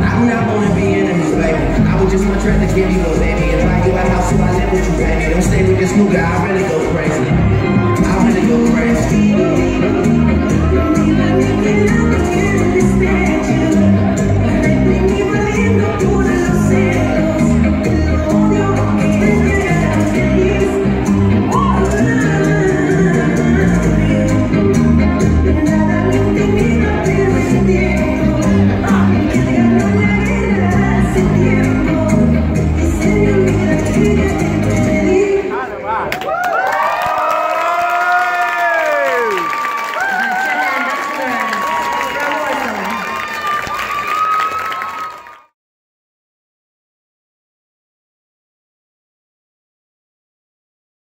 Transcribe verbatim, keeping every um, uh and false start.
I do not wanna be enemies, baby. I would just want Trent to give me little baby. And buy you a house so I live with you, baby. Don't stay with this new guy, I really go crazy. I really go crazy. Quiero understand you. Let me believe no pude lo sé.